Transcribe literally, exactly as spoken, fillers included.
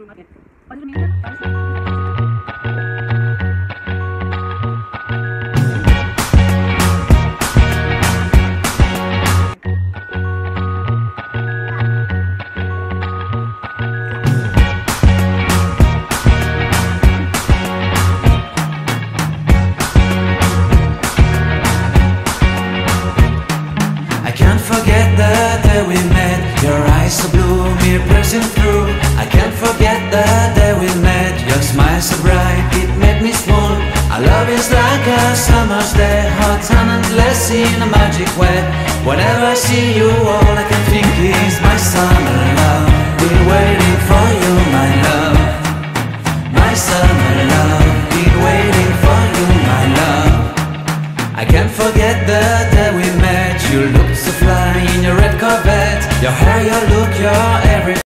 I can't forget the day we met. Your eyes so blue, me piercing through. I can't forget the day we met. Your smile so bright, it made me swoon. Our love is like a summer's day, hot and endless in a magic way. Whenever I see you, all I can think is my summer love. Been waiting for you, my love. My summer love. Been waiting for you, my love. I can't forget the day we met. You looked so fly in your red Corvette. Your hair, your look, your everything.